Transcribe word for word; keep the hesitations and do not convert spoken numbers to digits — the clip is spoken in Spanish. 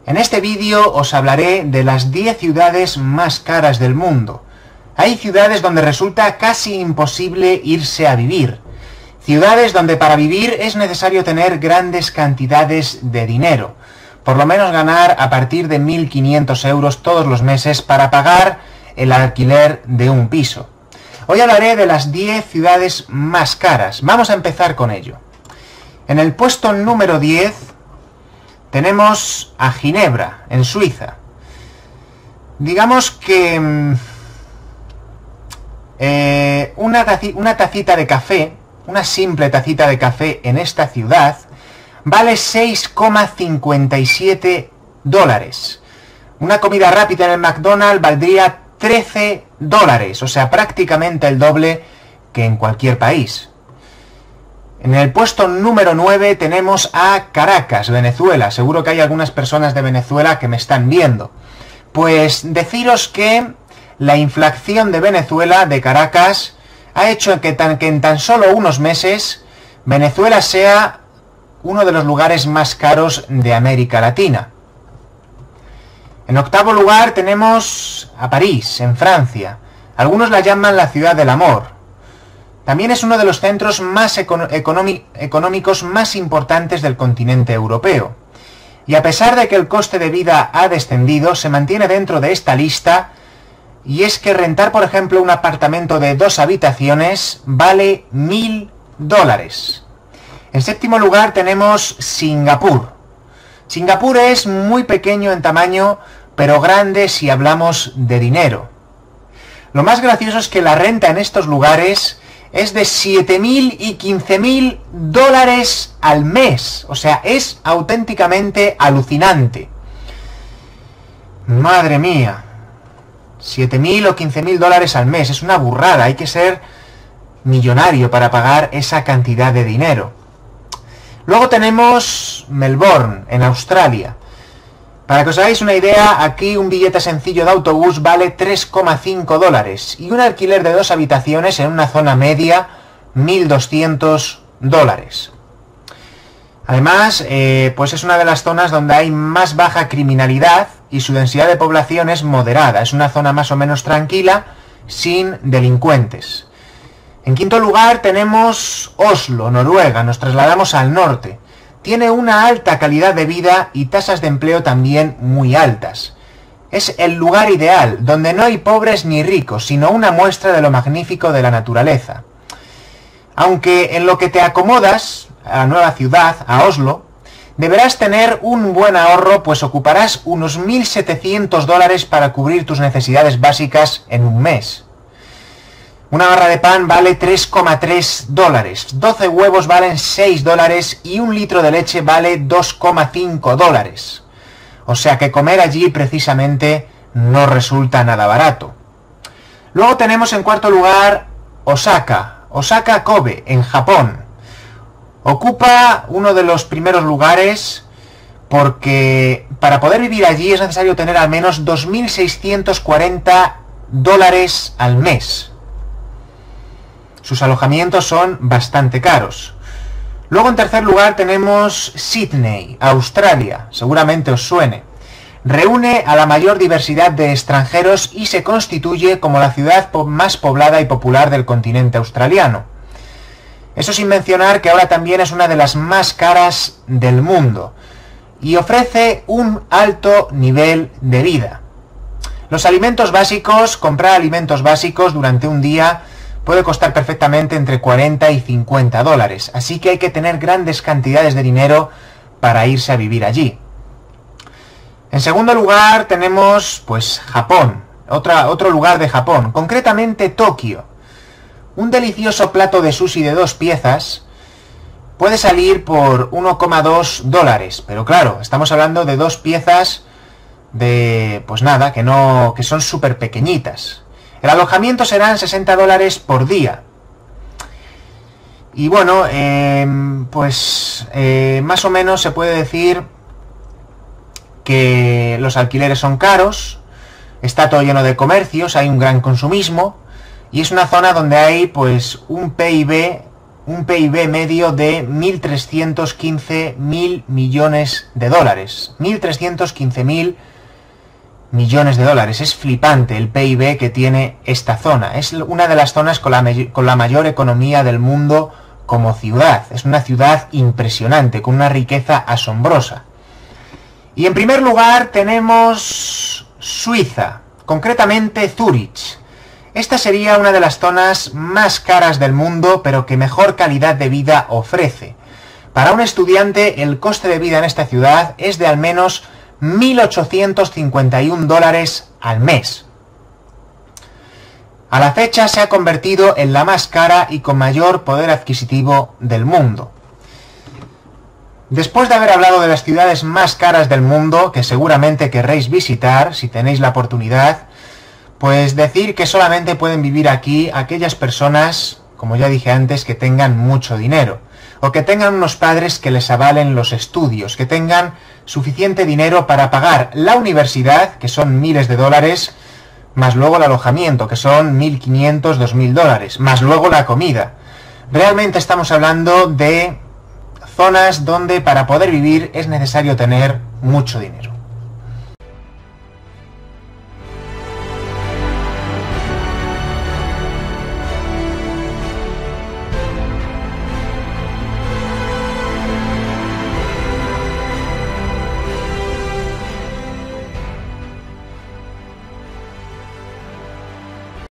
En este vídeo os hablaré de las diez ciudades más caras del mundo. Hay ciudades donde resulta casi imposible irse a vivir. Ciudades donde para vivir es necesario tener grandes cantidades de dinero. Por lo menos ganar a partir de mil quinientos euros todos los meses para pagar el alquiler de un piso. Hoy hablaré de las diez ciudades más caras. Vamos a empezar con ello. En el puesto número diez tenemos a Ginebra, en Suiza. Digamos que eh, una, taci una tacita de café, una simple tacita de café en esta ciudad, vale seis coma cincuenta y siete dólares. Una comida rápida en el McDonald's valdría trece dólares, o sea, prácticamente el doble que en cualquier país. En el puesto número nueve tenemos a Caracas, Venezuela. Seguro que hay algunas personas de Venezuela que me están viendo. Pues deciros que la inflación de Venezuela, de Caracas, ha hecho que, tan, que en tan solo unos meses Venezuela sea uno de los lugares más caros de América Latina. En octavo lugar tenemos a París, en Francia. Algunos la llaman la ciudad del amor. También es uno de los centros más económicos más importantes del continente europeo. Y a pesar de que el coste de vida ha descendido, se mantiene dentro de esta lista, y es que rentar, por ejemplo, un apartamento de dos habitaciones vale mil dólares. En séptimo lugar tenemos Singapur. Singapur es muy pequeño en tamaño, pero grande si hablamos de dinero. Lo más gracioso es que la renta en estos lugares es de siete mil y quince mil dólares al mes. O sea, es auténticamente alucinante. Madre mía. siete mil o quince mil dólares al mes. Es una burrada. Hay que ser millonario para pagar esa cantidad de dinero. Luego tenemos Melbourne, en Australia. Para que os hagáis una idea, aquí un billete sencillo de autobús vale tres coma cinco dólares y un alquiler de dos habitaciones en una zona media, mil doscientos dólares. Además, eh, pues es una de las zonas donde hay más baja criminalidad y su densidad de población es moderada. Es una zona más o menos tranquila, sin delincuentes. En quinto lugar tenemos Oslo, Noruega. Nos trasladamos al norte. Tiene una alta calidad de vida y tasas de empleo también muy altas. Es el lugar ideal, donde no hay pobres ni ricos, sino una muestra de lo magnífico de la naturaleza. Aunque en lo que te acomodas a la nueva ciudad, a Oslo, deberás tener un buen ahorro, pues ocuparás unos mil setecientos dólares para cubrir tus necesidades básicas en un mes. Una barra de pan vale tres coma tres dólares, doce huevos valen seis dólares y un litro de leche vale dos coma cinco dólares. O sea que comer allí precisamente no resulta nada barato. Luego tenemos en cuarto lugar Osaka, Osaka Kobe, en Japón. Ocupa uno de los primeros lugares porque para poder vivir allí es necesario tener al menos dos mil seiscientos cuarenta dólares al mes. Sus alojamientos son bastante caros. Luego en tercer lugar tenemos Sydney, Australia. Seguramente os suene. Reúne a la mayor diversidad de extranjeros y se constituye como la ciudad más poblada y popular del continente australiano. Eso sin mencionar que ahora también es una de las más caras del mundo y ofrece un alto nivel de vida. Los alimentos básicos, comprar alimentos básicos durante un día puede costar perfectamente entre cuarenta y cincuenta dólares, así que hay que tener grandes cantidades de dinero para irse a vivir allí. En segundo lugar tenemos, pues, Japón, otra, otro lugar de Japón, concretamente Tokio. Un delicioso plato de sushi de dos piezas puede salir por uno coma dos dólares, pero claro, estamos hablando de dos piezas de, pues nada, que no, que son súper pequeñitas. El alojamiento serán sesenta dólares por día. Y bueno, eh, pues eh, más o menos se puede decir que los alquileres son caros, está todo lleno de comercios, hay un gran consumismo, y es una zona donde hay pues un P I B un P I B medio de mil trescientos quince mil millones de dólares. mil trescientos quince mil millones de dólares. Es flipante el P I B que tiene esta zona. Es una de las zonas con la, con la mayor economía del mundo como ciudad. Es una ciudad impresionante, con una riqueza asombrosa. Y en primer lugar tenemos Suiza, concretamente Zúrich. Esta sería una de las zonas más caras del mundo, pero que mejor calidad de vida ofrece. Para un estudiante, el coste de vida en esta ciudad es de al menos mil ochocientos cincuenta y un dólares al mes. A la fecha se ha convertido en la más cara y con mayor poder adquisitivo del mundo. Después de haber hablado de las ciudades más caras del mundo, que seguramente querréis visitar si tenéis la oportunidad, pues decir que solamente pueden vivir aquí aquellas personas, como ya dije antes, que tengan mucho dinero, o que tengan unos padres que les avalen los estudios, que tengan suficiente dinero para pagar la universidad, que son miles de dólares, más luego el alojamiento, que son mil quinientos, dos mil dólares, más luego la comida. Realmente estamos hablando de zonas donde para poder vivir es necesario tener mucho dinero.